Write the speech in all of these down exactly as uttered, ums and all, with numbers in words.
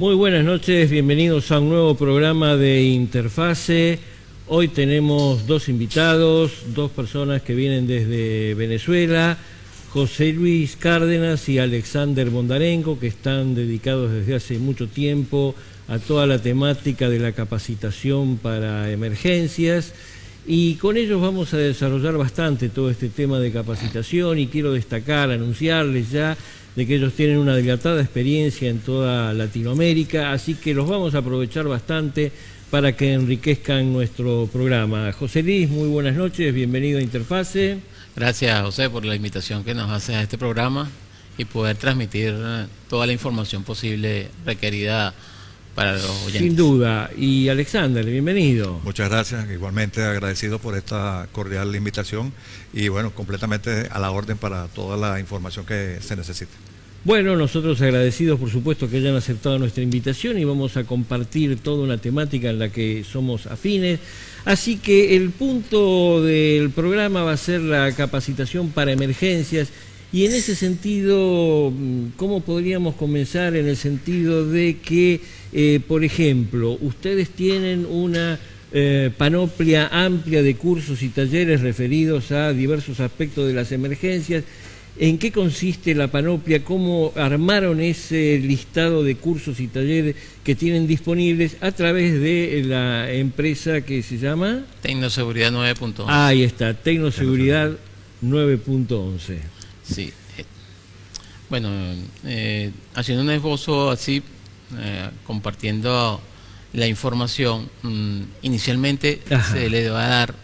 Muy buenas noches, bienvenidos a un nuevo programa de Interfase. Hoy tenemos dos invitados, dos personas que vienen desde Venezuela, José Luis Cárdenas y Alexander Bondarenko, que están dedicados desde hace mucho tiempo a toda la temática de la capacitación para emergencias. Y con ellos vamos a desarrollar bastante todo este tema de capacitación y quiero destacar, anunciarles ya de que ellos tienen una dilatada experiencia en toda Latinoamérica, así que los vamos a aprovechar bastante para que enriquezcan nuestro programa. José Luis, muy buenas noches, bienvenido a Interfase. Gracias, José, por la invitación que nos hace a este programa y poder transmitir toda la información posible requerida para los oyentes. Sin duda. Y Alexander, bienvenido. Muchas gracias, igualmente agradecido por esta cordial invitación y bueno, completamente a la orden para toda la información que se necesite. Bueno, nosotros agradecidos por supuesto que hayan aceptado nuestra invitación y vamos a compartir toda una temática en la que somos afines. Así que el punto del programa va a ser la capacitación para emergencias. Y en ese sentido, ¿cómo podríamos comenzar? En el sentido de que, eh, por ejemplo, ustedes tienen una eh, panoplia amplia de cursos y talleres referidos a diversos aspectos de las emergencias. ¿En qué consiste la panoplia? ¿Cómo armaron ese listado de cursos y talleres que tienen disponibles a través de la empresa que se llama? Tecnoseguridad nueve punto once. Ahí está, Tecnoseguridad nueve punto once. Sí, eh, bueno, eh, haciendo un esbozo así, eh, compartiendo la información, mmm, inicialmente Ajá. se le va a dar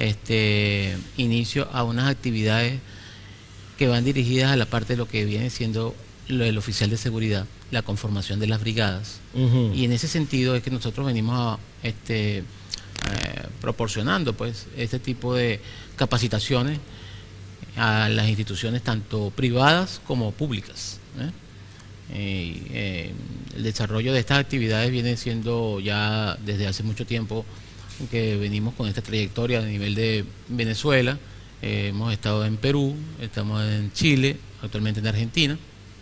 este inicio a unas actividades que van dirigidas a la parte de lo que viene siendo lo del oficial de seguridad, la conformación de las brigadas. Uh-huh. Y en ese sentido es que nosotros venimos a, este, eh, proporcionando pues este tipo de capacitaciones a las instituciones tanto privadas como públicas. ¿eh? Eh, eh, el desarrollo de estas actividades viene siendo ya desde hace mucho tiempo que venimos con esta trayectoria a nivel de Venezuela, eh, hemos estado en Perú, estamos en Chile, actualmente en Argentina,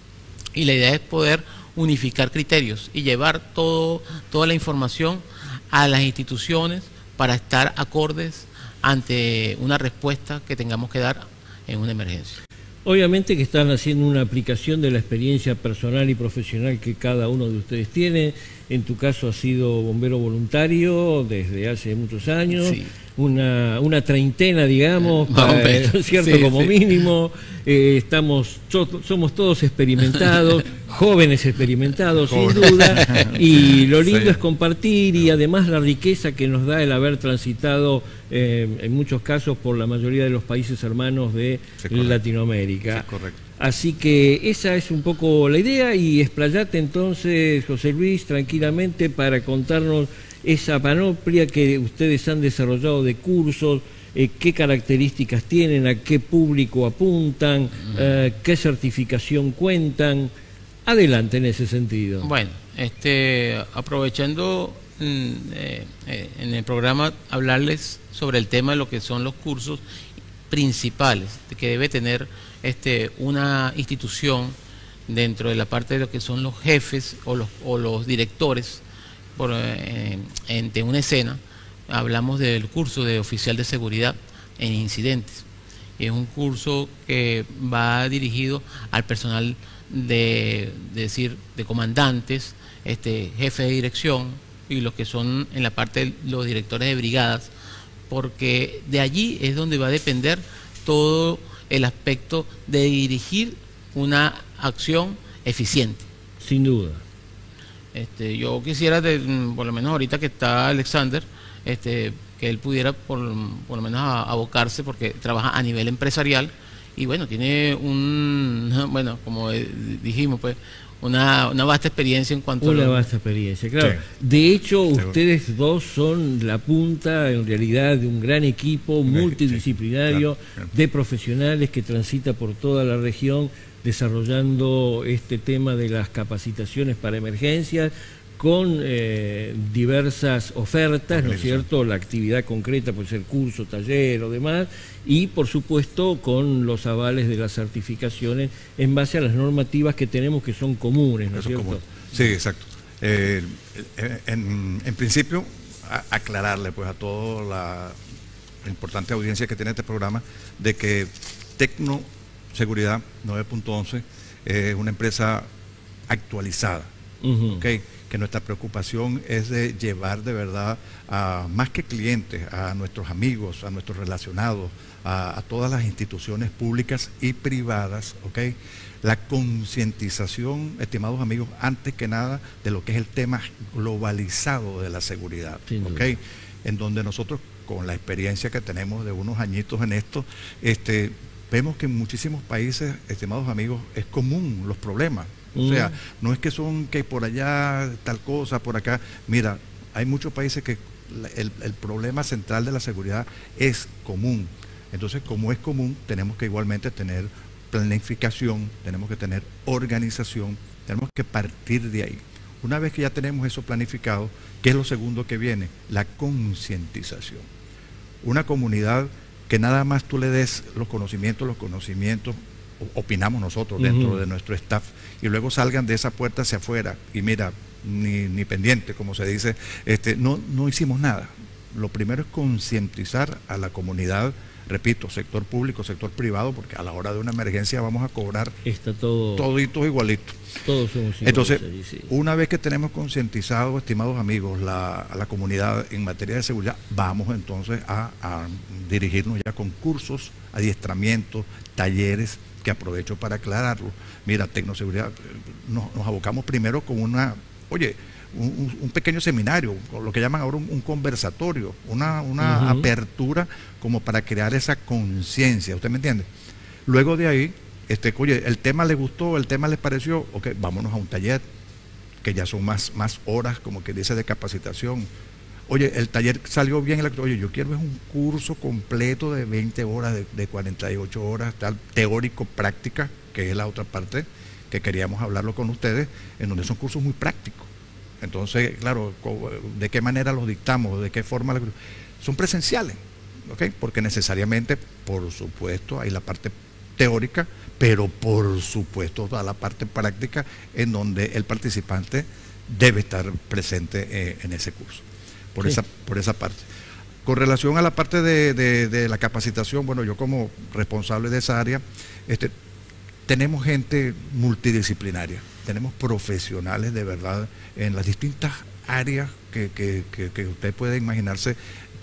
y la idea es poder unificar criterios y llevar todo, toda la información a las instituciones para estar acordes ante una respuesta que tengamos que dar en una emergencia. Obviamente que están haciendo una aplicación de la experiencia personal y profesional que cada uno de ustedes tiene. En tu caso has sido bombero voluntario desde hace muchos años, sí. una, una treintena, digamos, para, ¿no es cierto? Sí, como sí. mínimo. Eh, estamos, somos todos experimentados, jóvenes experimentados, sin duda, y lo lindo sí. es compartir y además la riqueza que nos da el haber transitado eh, en muchos casos por la mayoría de los países hermanos de sí, Latinoamérica. Sí, correcto. Así que esa es un poco la idea y explayate entonces, José Luis, tranquilamente para contarnos esa panoplia que ustedes han desarrollado de cursos, eh, qué características tienen, a qué público apuntan, eh, qué certificación cuentan. Adelante en ese sentido. Bueno, este, aprovechando mm, eh, eh, en el programa hablarles sobre el tema de lo que son los cursos principales que debe tener este, una institución dentro de la parte de lo que son los jefes o los, o los directores por, eh, ante una escena. Hablamos del curso de oficial de seguridad en incidentes. Es un curso que va dirigido al personal de, de decir, de comandantes, este, jefe de dirección y los que son en la parte de los directores de brigadas, porque de allí es donde va a depender todo el aspecto de dirigir una acción eficiente. Sin duda. Este, yo quisiera, de, por lo menos ahorita que está Alexander, este, que él pudiera por, por lo menos abocarse, porque trabaja a nivel empresarial y bueno, tiene un, bueno, como dijimos, pues, Una, una vasta experiencia en cuanto una a... Una vasta experiencia, claro. Sí. De hecho, ustedes sí. dos son la punta, en realidad, de un gran equipo multidisciplinario sí, claro. de profesionales que transita por toda la región desarrollando este tema de las capacitaciones para emergencias con eh, diversas ofertas, ¿no es cierto? La actividad concreta puede ser curso, taller o demás, y por supuesto con los avales de las certificaciones en base a las normativas que tenemos que son comunes, ¿no es cierto? Común. Sí, exacto. Eh, en, en principio, a, aclararle pues a toda la, la importante audiencia que tiene este programa de que Tecnoseguridad nueve punto once es una empresa actualizada, uh-huh. ¿okay? Que nuestra preocupación es de llevar de verdad a más que clientes, a nuestros amigos, a nuestros relacionados, a, a todas las instituciones públicas y privadas, ¿okay? La concientización, estimados amigos, antes que nada de lo que es el tema globalizado de la seguridad, ¿okay? En donde nosotros, con la experiencia que tenemos de unos añitos en esto, este, vemos que en muchísimos países, estimados amigos, es común los problemas. O sea, no es que son que por allá tal cosa, por acá. Mira, hay muchos países que el, el problema central de la seguridad es común. Entonces, como es común, tenemos que igualmente tener planificación, tenemos que tener organización, tenemos que partir de ahí. Una vez que ya tenemos eso planificado, ¿qué es lo segundo que viene? La concientización. Una comunidad que nada más tú le des los conocimientos, los conocimientos, opinamos nosotros dentro uh-huh. de nuestro staff, y luego salgan de esa puerta hacia afuera y mira, ni, ni pendiente, como se dice, este, no, no hicimos nada. Lo primero es concientizar a la comunidad, repito, sector público, sector privado, porque a la hora de una emergencia vamos a cobrar Está todo, toditos igualitos. Todos somos iguales. Entonces, allí, sí. Una vez que tenemos concientizado, estimados amigos, la, a la comunidad en materia de seguridad, vamos entonces a, a dirigirnos ya con cursos, adiestramientos, talleres, que aprovecho para aclararlo. Mira, Tecnoseguridad, nos, nos abocamos primero con una, oye, un, un pequeño seminario, lo que llaman ahora un, un conversatorio, una, una uh-huh. apertura como para crear esa conciencia, ¿usted me entiende? Luego de ahí, este, oye, el tema le gustó, el tema les pareció, ok, vámonos a un taller, que ya son más, más horas, como que dice, de capacitación. Oye, el taller salió bien, oye, yo quiero es un curso completo de veinte horas, de, de cuarenta y ocho horas, tal, teórico, práctica, que es la otra parte que queríamos hablarlo con ustedes, en donde son cursos muy prácticos. Entonces, claro, ¿de qué manera los dictamos? ¿De qué forma? Son presenciales, ¿ok? Porque necesariamente, por supuesto, hay la parte teórica, pero por supuesto toda la parte práctica en donde el participante debe estar presente eh, en ese curso. Por, sí. esa, por esa parte. Con relación a la parte de, de, de la capacitación, bueno, yo como responsable de esa área, este, tenemos gente multidisciplinaria, tenemos profesionales de verdad en las distintas áreas que, que, que, que usted puede imaginarse,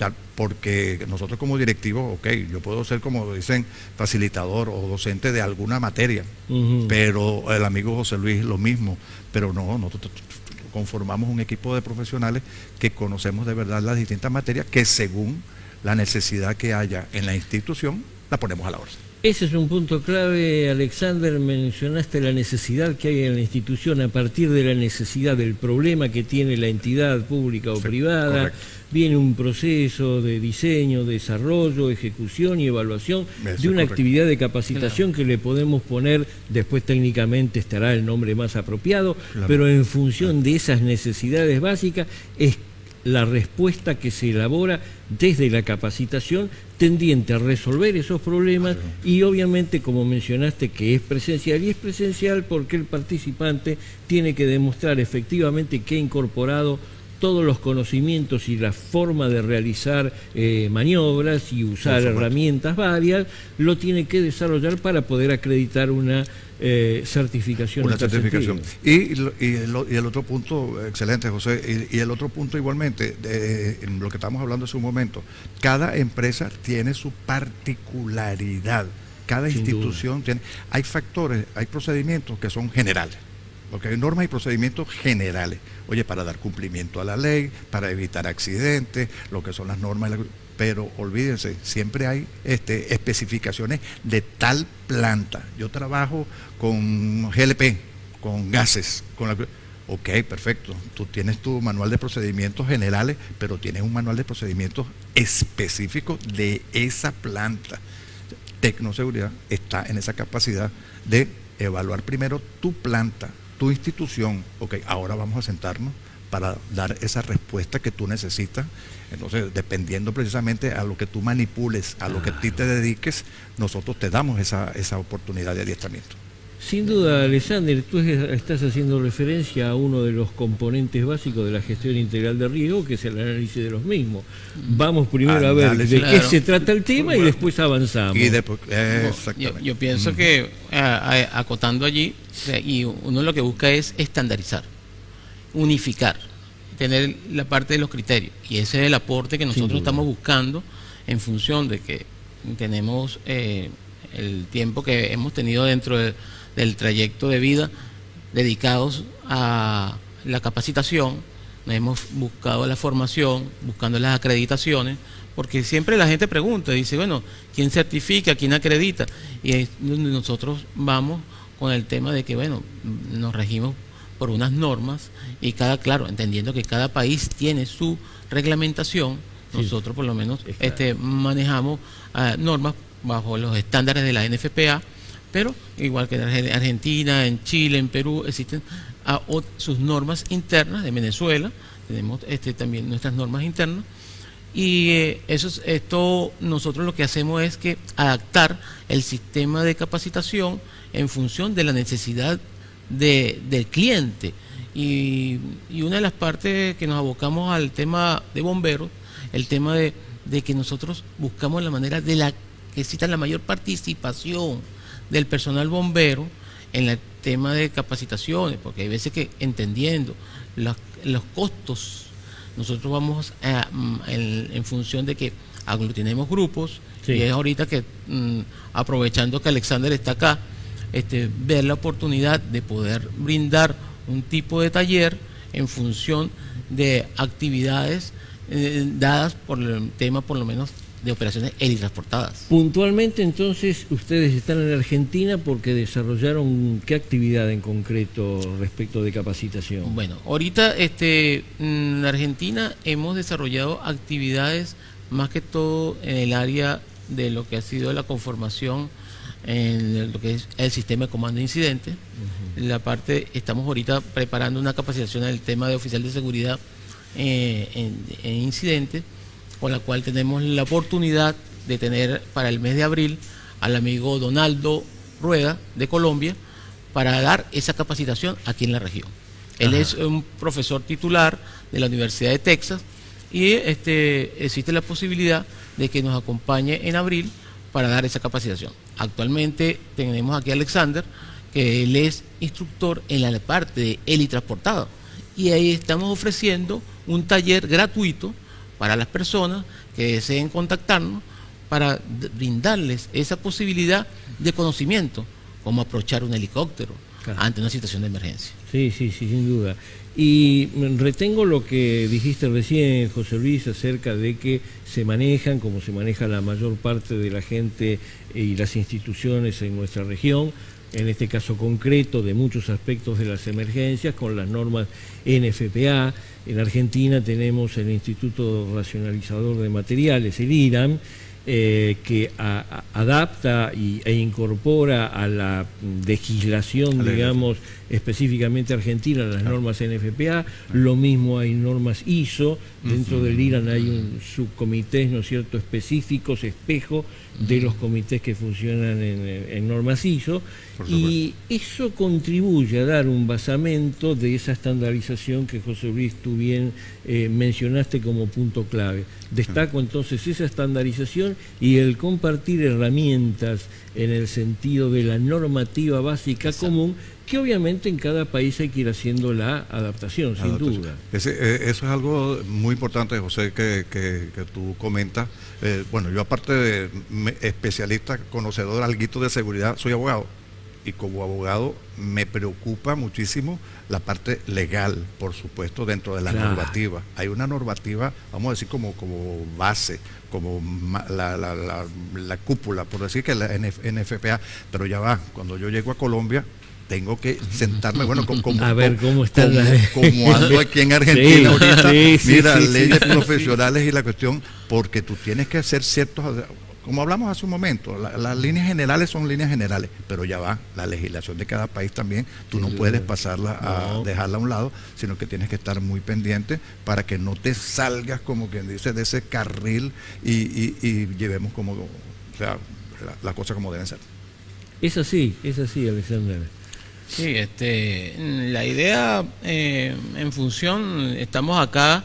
porque nosotros como directivos, ok, yo puedo ser, como dicen, facilitador o docente de alguna materia, uh-huh. pero el amigo José Luis lo mismo, pero no, nosotros conformamos un equipo de profesionales que conocemos de verdad las distintas materias, que según la necesidad que haya en la institución, la ponemos a la orden. Ese es un punto clave, Alexander. Mencionaste la necesidad que hay en la institución a partir de la necesidad del problema que tiene la entidad pública o sí, privada. Correcto. Viene un proceso de diseño, desarrollo, ejecución y evaluación Eso de una actividad de capacitación claro. que le podemos poner, después técnicamente estará el nombre más apropiado, claro. pero en función claro. de esas necesidades básicas es la respuesta que se elabora desde la capacitación tendiente a resolver esos problemas claro. y obviamente, como mencionaste, que es presencial, y es presencial porque el participante tiene que demostrar efectivamente que ha incorporado todos los conocimientos y la forma de realizar eh, maniobras y usar herramientas varias, lo tiene que desarrollar para poder acreditar una eh, certificación. Una certificación. Y, y, el, y el otro punto, excelente José, y, y el otro punto igualmente, de, en lo que estamos hablando hace un momento, cada empresa tiene su particularidad, cada Sin institución duda. tiene, hay factores, hay procedimientos que son generales. Porque hay normas y procedimientos generales, oye, para dar cumplimiento a la ley, para evitar accidentes, lo que son las normas, pero olvídense, siempre hay este, especificaciones de tal planta. Yo trabajo con G L P, con gases, con la, ok, perfecto, tú tienes tu manual de procedimientos generales, pero tienes un manual de procedimientos específico de esa planta. Tecnoseguridad está en esa capacidad de evaluar primero tu planta, tu institución, ok, ahora vamos a sentarnos para dar esa respuesta que tú necesitas. Entonces, dependiendo precisamente a lo que tú manipules, a lo que a ti te dediques, nosotros te damos esa, esa oportunidad de adiestramiento. Sin duda, Alexander, tú estás haciendo referencia a uno de los componentes básicos de la gestión integral de riesgo, que es el análisis de los mismos. Vamos primero a ver de claro. qué se trata el tema y después avanzamos. Y después, eh, exactamente. Yo, yo pienso que, a, a, acotando allí, y uno lo que busca es estandarizar, unificar, tener la parte de los criterios. Y ese es el aporte que nosotros estamos buscando en función de que tenemos eh, el tiempo que hemos tenido dentro de del trayecto de vida dedicados a la capacitación. Nos hemos buscado la formación, buscando las acreditaciones, porque siempre la gente pregunta, dice, bueno, ¿quién certifica? ¿Quién acredita? Y es donde nosotros vamos con el tema de que, bueno, nos regimos por unas normas y cada, claro, entendiendo que cada país tiene su reglamentación, sí. Nosotros por lo menos este, manejamos uh, normas bajo los estándares de la N F P A, pero igual que en Argentina, en Chile, en Perú, existen a, o, sus normas internas. De Venezuela tenemos este, también nuestras normas internas, y eh, eso es, esto nosotros lo que hacemos es que adaptar el sistema de capacitación en función de la necesidad de, del cliente. Y, y una de las partes que nos abocamos al tema de bomberos, el tema de, de que nosotros buscamos la manera de la que exista la mayor participación del personal bombero en el tema de capacitaciones, porque hay veces que entendiendo los, los costos, nosotros vamos a, en, en función de que aglutinemos grupos, sí. Y es ahorita que mm, aprovechando que Alexander está acá, este, ver la oportunidad de poder brindar un tipo de taller en función de actividades eh, dadas por el tema por lo menos de operaciones helitransportadas. Puntualmente, entonces, ustedes están en Argentina porque desarrollaron ¿qué actividad en concreto respecto de capacitación? Bueno, ahorita este, en Argentina hemos desarrollado actividades más que todo en el área de lo que ha sido la conformación en lo que es el sistema de comando de incidentes. Uh-huh. La parte, estamos ahorita preparando una capacitación en el tema de oficial de seguridad eh, en, en incidentes, con la cual tenemos la oportunidad de tener para el mes de abril al amigo Donaldo Rueda de Colombia para dar esa capacitación aquí en la región. Él Ajá. es un profesor titular de la Universidad de Texas y este, existe la posibilidad de que nos acompañe en abril para dar esa capacitación. Actualmente tenemos aquí a Alexander, que él es instructor en la parte de helitransportado, y ahí estamos ofreciendo un taller gratuito para las personas que deseen contactarnos para brindarles esa posibilidad de conocimiento, como aprovechar un helicóptero claro. ante una situación de emergencia. Sí, sí, sí, sin duda. Y retengo lo que dijiste recién, José Luis, acerca de que se manejan, como se maneja la mayor parte de la gente y las instituciones en nuestra región, en este caso concreto, de muchos aspectos de las emergencias, con las normas N F P A. En Argentina tenemos el Instituto Racionalizador de Materiales, el I R A M, eh, que a, a, adapta y, e incorpora a la legislación, digamos, específicamente argentina, las normas N F P A. Lo mismo hay normas I S O, dentro del I R A M hay un subcomités, ¿no es cierto?, específicos, espejo de los comités que funcionan en, en normas I S O, y eso contribuye a dar un basamento de esa estandarización que, José Luis, tú bien eh, mencionaste como punto clave. Destaco entonces esa estandarización y el compartir herramientas en el sentido de la normativa básica Exacto. común, que obviamente en cada país hay que ir haciendo la adaptación, sin adaptación. duda. Ese, eh, eso es algo muy importante, José, que, que, que tú comentas. Eh, bueno, yo aparte de me, especialista, conocedor alguito de seguridad, soy abogado. Y como abogado me preocupa muchísimo la parte legal, por supuesto, dentro de la claro. normativa. Hay una normativa, vamos a decir, como, como base, como la, la, la, la cúpula, por decir que la N F P A, pero ya va, cuando yo llego a Colombia, tengo que sentarme, bueno, como, como, a ver cómo está como, la... como ando aquí en Argentina sí, ahorita, sí, sí, mira, sí, leyes sí, profesionales sí. y la cuestión, porque tú tienes que hacer ciertos... Como hablamos hace un momento, la, las líneas generales son líneas generales, pero ya va, la legislación de cada país también, tú no puedes pasarla a no. dejarla a un lado, sino que tienes que estar muy pendiente para que no te salgas, como quien dice, de ese carril y, y, y llevemos como, o sea, la, la cosa como deben ser. Es así, es así, Alexander. Sí, este, la idea eh, en función, estamos acá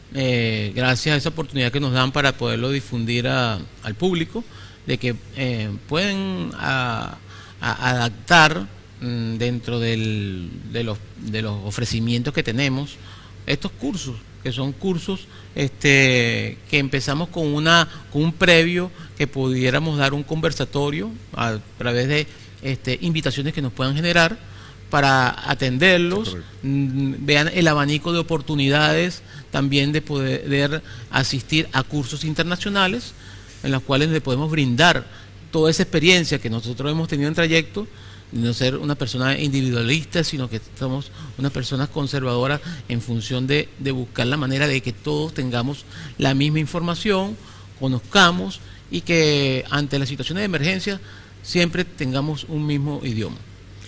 eh, gracias a esa oportunidad que nos dan para poderlo difundir a, al público, de que eh, pueden a, a adaptar mm, dentro del, de, los, de los ofrecimientos que tenemos estos cursos, que son cursos este, que empezamos con, una, con un previo que pudiéramos dar un conversatorio a través de este, invitaciones que nos puedan generar para atenderlos, mm, vean el abanico de oportunidades también de poder asistir a cursos internacionales en los cuales le podemos brindar toda esa experiencia que nosotros hemos tenido en trayecto, no ser una persona individualista, sino que somos unas personas conservadoras en función de, de buscar la manera de que todos tengamos la misma información, conozcamos y que ante las situaciones de emergencia siempre tengamos un mismo idioma.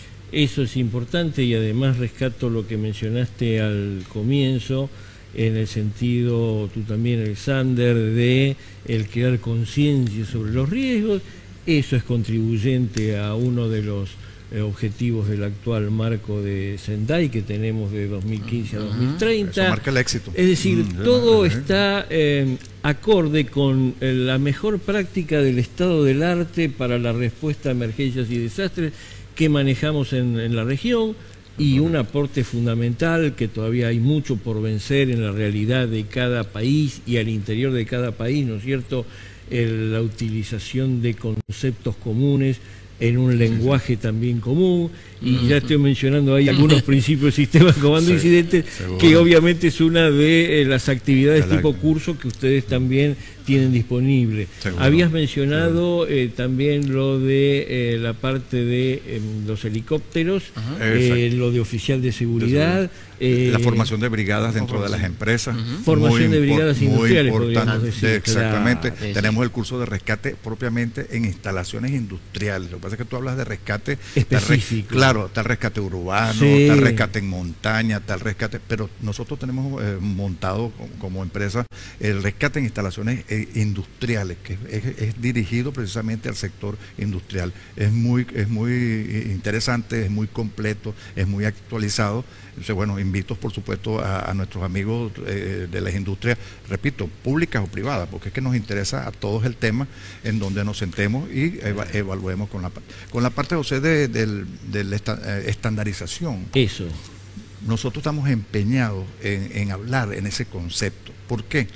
Eso es importante y además rescato lo que mencionaste al comienzo, en el sentido, tú también, Alexander, de el crear conciencia sobre los riesgos. Eso es contribuyente a uno de los eh, objetivos del actual marco de Sendai que tenemos de dos mil quince a dos mil treinta. Eso marca el éxito. Es decir, Mm, todo eh, está eh, acorde con eh, la mejor práctica del estado del arte para la respuesta a emergencias y desastres que manejamos en, en la región, y un aporte fundamental que todavía hay mucho por vencer en la realidad de cada país y al interior de cada país, ¿no es cierto?, el, la utilización de conceptos comunes en un lenguaje también común, y ya estoy mencionando ahí algunos principios del sistema de comando Sí, incidentes, seguro. que obviamente es una de eh, las actividades Exacto. tipo curso que ustedes también tienen disponible. Seguro. Habías mencionado eh, también lo de eh, la parte de eh, los helicópteros, eh, lo de oficial de seguridad, eh, la eh, formación de brigadas dentro de las empresas, Uh-huh. Formación de brigadas muy industriales, importante. podríamos decir, Exactamente. claro. Tenemos el curso de rescate propiamente en instalaciones industriales. Lo que pasa es que tú hablas de rescate específico. Claro, está el rescate urbano, Sí. está el rescate en montaña, está el rescate, pero nosotros tenemos eh, montado como, como empresa el rescate en instalaciones eh, industriales, que es, es dirigido precisamente al sector industrial. Es muy, es muy interesante, es muy completo, es muy actualizado. Entonces, bueno, invito por supuesto a, a nuestros amigos eh, de las industrias, repito, públicas o privadas, porque es que nos interesa a todos el tema, en donde nos sentemos y eva evaluemos con la, con la parte, José, de, de, de la esta, eh, estandarización. Eso. Nosotros estamos empeñados en, en hablar en ese concepto. ¿Por qué?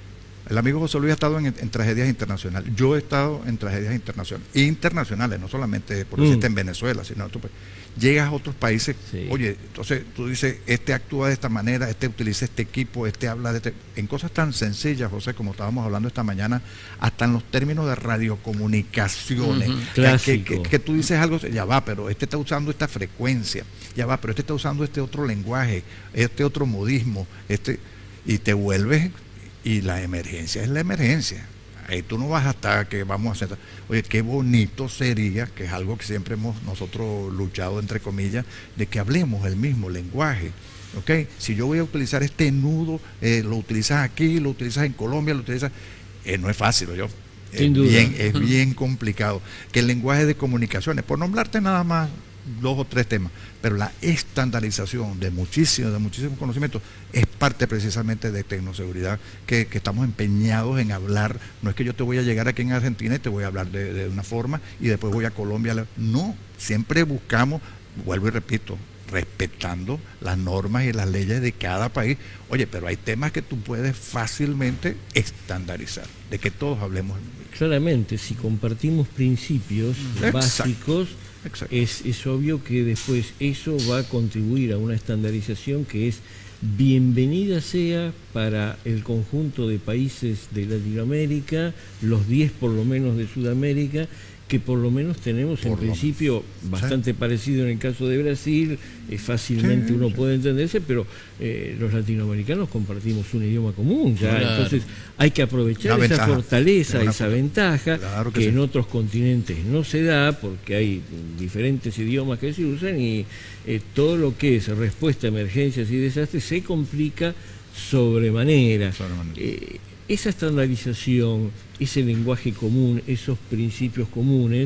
El amigo José Luis ha estado en, en tragedias internacionales. Yo he estado en tragedias internacionales, internacionales, no solamente por decirte Mm. en Venezuela, sino en otro país. Llegas a otros países, Sí. oye, entonces tú dices, este actúa de esta manera, este utiliza este equipo, este habla de este... En cosas tan sencillas, José, como estábamos hablando esta mañana, hasta en los términos de radiocomunicaciones. Uh-huh. que, Clásico. que, que, que tú dices algo, ya va, pero este está usando esta frecuencia, ya va, pero este está usando este otro lenguaje, este otro modismo, este... y te vuelves... Y la emergencia es la emergencia. Ahí tú no vas hasta que vamos a hacer... Oye, qué bonito sería, que es algo que siempre hemos nosotros luchado, entre comillas, de que hablemos el mismo lenguaje. ¿Ok? Si yo voy a utilizar este nudo, eh, lo utilizas aquí, lo utilizas en Colombia, lo utilizas... Eh, no es fácil, yo. Sin es duda. Bien, es bien complicado. Que el lenguaje de comunicaciones, por nombrarte nada más dos o tres temas, pero la estandarización de muchísimos, de muchísimos conocimientos es parte precisamente de tecnoseguridad que, que estamos empeñados en hablar. No es que yo te voy a llegar aquí en Argentina y te voy a hablar de, de una forma y después voy a Colombia. No, siempre buscamos, vuelvo y repito, respetando las normas y las leyes de cada país. Oye, pero hay temas que tú puedes fácilmente estandarizar, de que todos hablemos. Claramente, si compartimos principios Exacto. básicos, Exacto. es, es obvio que después eso va a contribuir a una estandarización que es bienvenida sea para el conjunto de países de Latinoamérica, los diez por lo menos de Sudamérica, que por lo menos tenemos en Por lo- principio bastante sí. parecido en el caso de Brasil, eh, fácilmente Sí, uno sí. puede entenderse, pero eh, los latinoamericanos compartimos un idioma común ya, Claro. entonces hay que aprovechar Una esa ventaja. fortaleza, Una esa fortaleza. ventaja Claro que que sí. en otros continentes no se da porque hay diferentes idiomas que se usan y eh, todo lo que es respuesta a emergencias y desastres se complica sobremanera. Sobremanera. Eh, esa estandarización, ese lenguaje común, esos principios comunes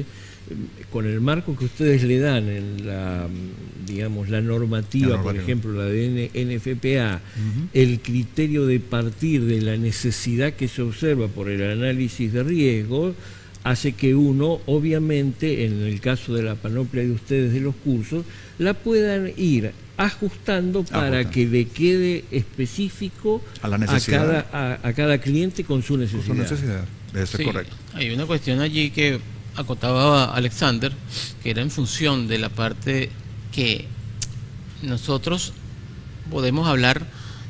con el marco que ustedes le dan en la, digamos, la normativa, la normativa. por ejemplo, la de N F P A, uh-huh. el criterio de partir de la necesidad que se observa por el análisis de riesgo, hace que uno, obviamente, en el caso de la panoplia de ustedes de los cursos, la puedan ir ajustando para Ajusta. que le quede específico a, la a, cada, a, a cada cliente con su necesidad. Con su necesidad, debe ser sí, correcto. Hay una cuestión allí que acotaba Alexander, que era en función de la parte que nosotros podemos hablar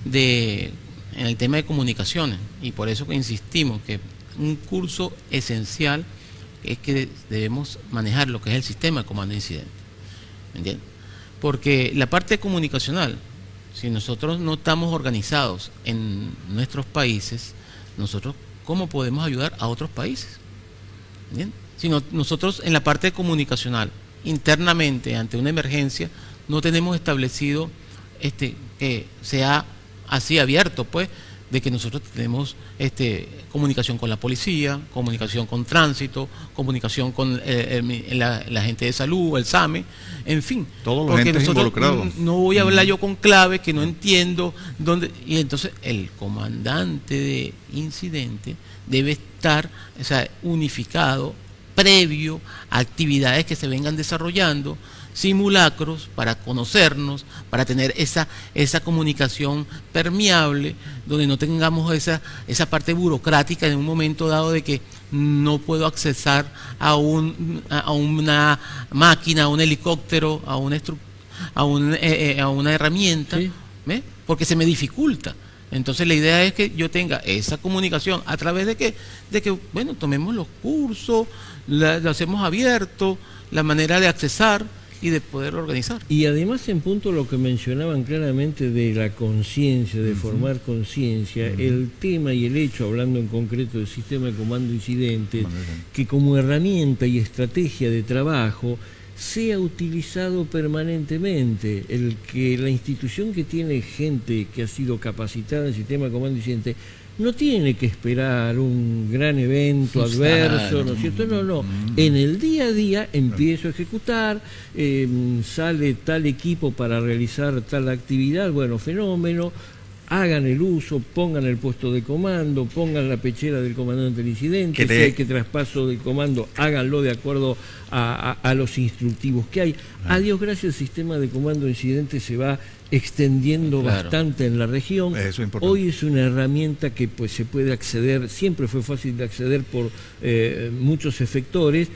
de en el tema de comunicaciones, y por eso que insistimos que un curso esencial es que debemos manejar lo que es el sistema de comando de incidente. ¿Me entiendes? Porque la parte comunicacional, si nosotros no estamos organizados en nuestros países, nosotros ¿cómo podemos ayudar a otros países? ¿Me entiendes? Si no, nosotros en la parte comunicacional, internamente, ante una emergencia, no tenemos establecido este que sea así abierto, pues, de que nosotros tenemos este, comunicación con la policía, comunicación con tránsito, comunicación con eh, el, la, la gente de salud, el SAME, en fin. Todos los entes involucrados. No, no voy a hablar yo con clave que no entiendo dónde. Y entonces el comandante de incidente debe estar, o sea, unificado, previo a actividades que se vengan desarrollando, simulacros para conocernos, para tener esa, esa comunicación permeable, donde no tengamos esa, esa parte burocrática en un momento dado de que no puedo accesar a, un, a una máquina, a un helicóptero, a una, a un, eh, a una herramienta, sí. ¿Ve? Porque se me dificulta. Entonces la idea es que yo tenga esa comunicación a través de que, de que bueno, tomemos los cursos, la, lo hacemos abierto, la manera de accesar y de poder organizar. Y además en punto lo que mencionaban claramente de la conciencia, de uh-huh. formar conciencia, uh-huh. el tema y el hecho, hablando en concreto del sistema de comando incidentes, uh-huh. que como herramienta y estrategia de trabajo sea utilizado permanentemente, el que la institución que tiene gente que ha sido capacitada en el sistema de comando incidente no tiene que esperar un gran evento adverso, ¿no es cierto? No, no. En el día a día empiezo a ejecutar, eh, sale tal equipo para realizar tal actividad, bueno, fenómeno, hagan el uso, pongan el puesto de comando, pongan la pechera del comandante del incidente, si hay que traspaso del comando, háganlo de acuerdo a, a, a los instructivos que hay. A Dios gracias, el sistema de comando de incidentes se va extendiendo claro. bastante en la región. Eso es Hoy es una herramienta que pues se puede acceder, siempre fue fácil de acceder por eh, muchos efectores,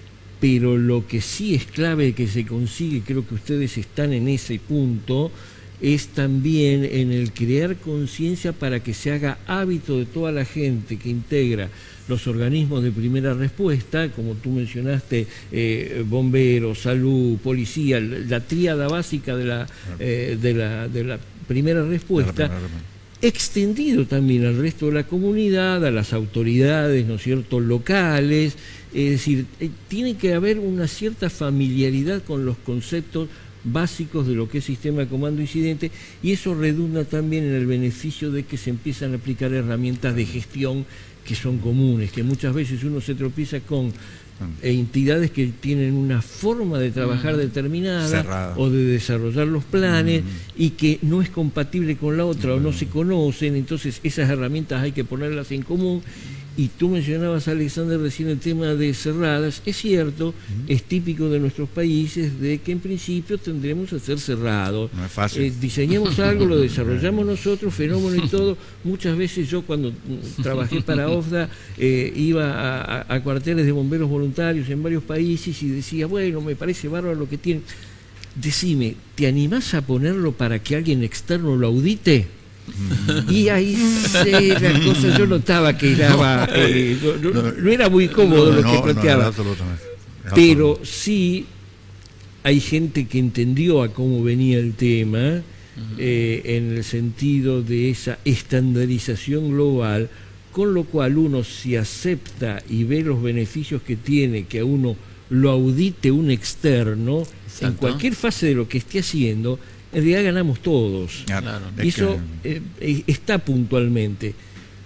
pero lo que sí es clave que se consigue, creo que ustedes están en ese punto, es también en el crear conciencia para que se haga hábito de toda la gente que integra los organismos de primera respuesta, como tú mencionaste, eh, bomberos, salud, policía, la tríada básica de la, eh, de la, de la primera respuesta, extendido también al resto de la comunidad, a las autoridades, ¿no es cierto?, locales. Es decir, eh, tiene que haber una cierta familiaridad con los conceptos básicos de lo que es sistema de comando incidente, y eso redunda también en el beneficio de que se empiezan a aplicar herramientas de gestión que son comunes, que muchas veces uno se tropieza con entidades que tienen una forma de trabajar mm. determinada Cerrada. o de desarrollar los planes mm. y que no es compatible con la otra mm. o no se conocen, entonces esas herramientas hay que ponerlas en común. Y tú mencionabas, Alexander, recién el tema de cerradas. Es cierto, uh-huh. es típico de nuestros países de que en principio tendremos a ser cerrados. No es fácil. Eh, diseñamos algo, lo desarrollamos nosotros, fenómeno y todo. Muchas veces yo cuando trabajé para O F D A eh, iba a, a, a cuarteles de bomberos voluntarios en varios países y decía, bueno, me parece bárbaro lo que tienen. Decime, ¿te animás a ponerlo para que alguien externo lo audite? Y ahí sí, las cosas yo notaba que era, eh, no, no, no era muy cómodo no, lo que no, planteaba, no, absolutamente. Pero sí hay gente que entendió a cómo venía el tema, eh, en el sentido de esa estandarización global, con lo cual uno, si acepta y ve los beneficios que tiene que a uno lo audite un externo, exacto, en cualquier fase de lo que esté haciendo, en realidad ganamos todos. Claro, y eso que... eh, está puntualmente.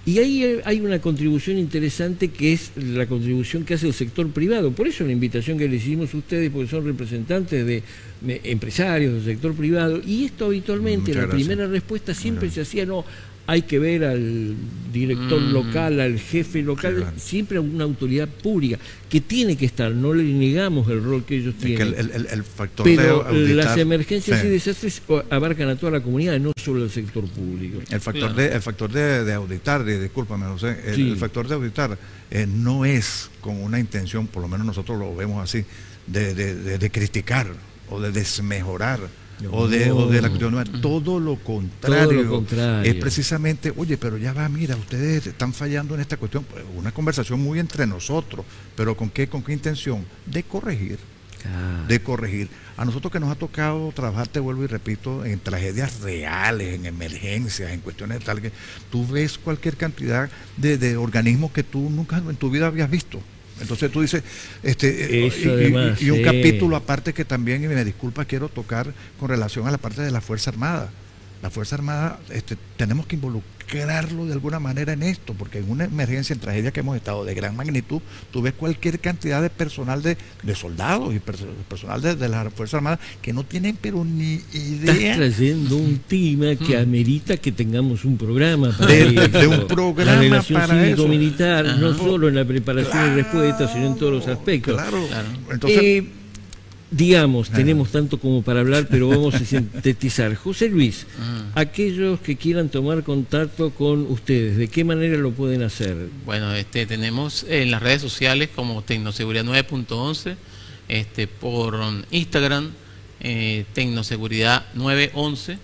Y ahí hay una contribución interesante que es la contribución que hace el sector privado. Por eso la invitación que les hicimos a ustedes, porque son representantes de, de empresarios del sector privado. Y esto habitualmente, Muchas la gracias. primera respuesta siempre se hacía, no, hay que ver al director mm. local, al jefe local, sí, claro. siempre a una autoridad pública, que tiene que estar, no le negamos el rol que ellos es tienen. Que el, el, el factor pero de auditar, las emergencias sí. y desastres abarcan a toda la comunidad, no solo al sector público. El factor, claro. de, el factor de, de auditar, de, discúlpame, José, el, sí. el factor de auditar eh, no es con una intención, por lo menos nosotros lo vemos así, de, de, de, de criticar o de desmejorar. No. O, de, o de la cuestión, no, todo lo contrario, todo lo contrario. Es precisamente, oye, pero ya va, mira, ustedes están fallando en esta cuestión, una conversación muy entre nosotros, pero ¿con qué, con qué intención? De corregir, ah. de corregir. A nosotros que nos ha tocado trabajar, te vuelvo y repito, en tragedias reales, en emergencias, en cuestiones tal que tú ves cualquier cantidad de, de organismos que tú nunca en tu vida habías visto. Entonces tú dices, este, y, además, y, y un sí. capítulo aparte que también, y me disculpa, quiero tocar con relación a la parte de la Fuerza Armada. La Fuerza Armada, este, tenemos que involucrarlo de alguna manera en esto, porque en una emergencia, en tragedia que hemos estado de gran magnitud, tú ves cualquier cantidad de personal de, de soldados y perso personal de, de la Fuerza Armada que no tienen pero ni idea. Estás trayendo un tema que amerita que tengamos un programa para de, de, de un programa la relación para cívico-militar, eso. no solo en la preparación claro, y respuesta, sino en todos los aspectos. Claro, claro. Entonces, eh, digamos, tenemos tanto como para hablar, pero vamos a sintetizar. José Luis, uh-huh. aquellos que quieran tomar contacto con ustedes, ¿de qué manera lo pueden hacer? Bueno, este, tenemos en las redes sociales como Tecnoseguridad nueve punto once, este, por Instagram, eh, Tecnoseguridad nueve once,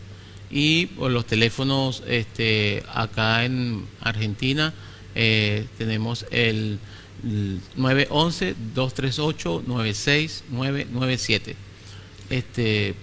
y por los teléfonos este, acá en Argentina eh, tenemos el nueve once, dos tres ocho, nueve seis nueve nueve siete. Este,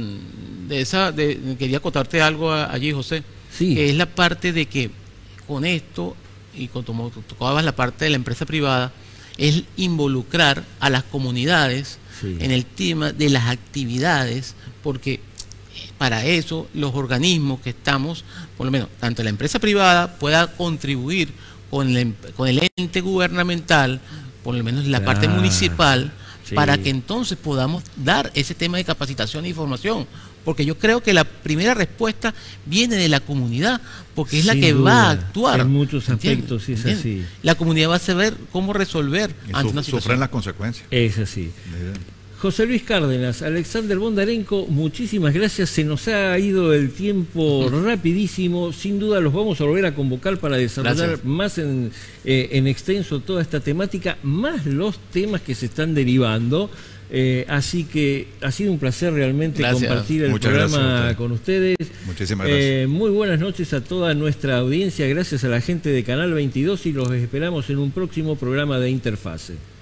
de esa, de, quería contarte algo allí, José, sí. que es la parte de que con esto, y con como tocabas la parte de la empresa privada, es involucrar a las comunidades sí. en el tema de las actividades, porque para eso los organismos que estamos, por lo menos tanto la empresa privada pueda contribuir con el, con el ente gubernamental, por lo menos la claro, parte municipal, sí. para que entonces podamos dar ese tema de capacitación e información. Porque yo creo que la primera respuesta viene de la comunidad, porque es Sin la que duda, va a actuar. En muchos aspectos es así. La comunidad va a saber cómo resolver y ante su, una situación. Sufren las consecuencias. Es así. José Luis Cárdenas, Alexander Bondarenko, muchísimas gracias. Se nos ha ido el tiempo uh-huh. rapidísimo. Sin duda los vamos a volver a convocar para desarrollar gracias. más en, eh, en extenso toda esta temática, más los temas que se están derivando. Eh, así que ha sido un placer realmente gracias. compartir el Muchas programa gracias, con ustedes. Muchísimas gracias. Eh, muy buenas noches a toda nuestra audiencia. Gracias a la gente de Canal veintidós y los esperamos en un próximo programa de Interfase.